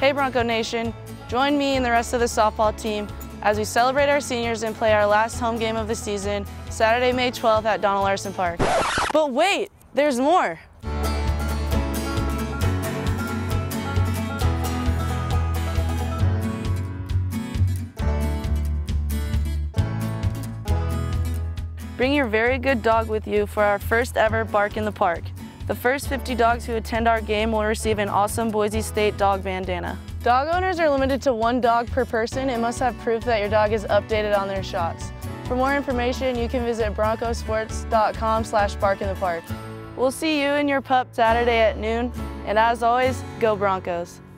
Hey Bronco Nation, join me and the rest of the softball team as we celebrate our seniors and play our last home game of the season, Saturday, May 12th at Donald Larson Park. But wait, there's more. Bring your very good dog with you for our first ever Bark in the Park. The first 50 dogs who attend our game will receive an awesome Boise State dog bandana. Dog owners are limited to 1 dog per person and must have proof that your dog is updated on their shots. For more information, you can visit broncosports.com/barkinthepark. We'll see you and your pup Saturday at noon, and as always, go Broncos.